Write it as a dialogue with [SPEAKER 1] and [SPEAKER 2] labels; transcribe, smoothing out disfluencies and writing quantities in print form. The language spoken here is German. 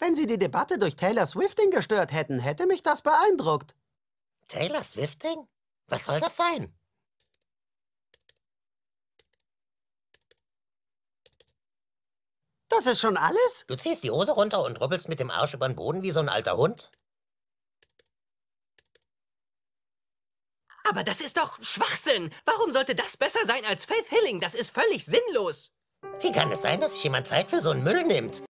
[SPEAKER 1] Wenn Sie die Debatte durch Taylor Swifting gestört hätten, hätte mich das beeindruckt.
[SPEAKER 2] Taylor Swifting? Was soll das sein?
[SPEAKER 1] Das ist schon alles?
[SPEAKER 2] Du ziehst die Hose runter und rubbelst mit dem Arsch über den Boden wie so ein alter Hund?
[SPEAKER 3] Aber das ist doch Schwachsinn. Warum sollte das besser sein als Faith Hilling? Das ist völlig sinnlos.
[SPEAKER 2] Wie kann es sein, dass sich jemand Zeit für so einen Müll nimmt?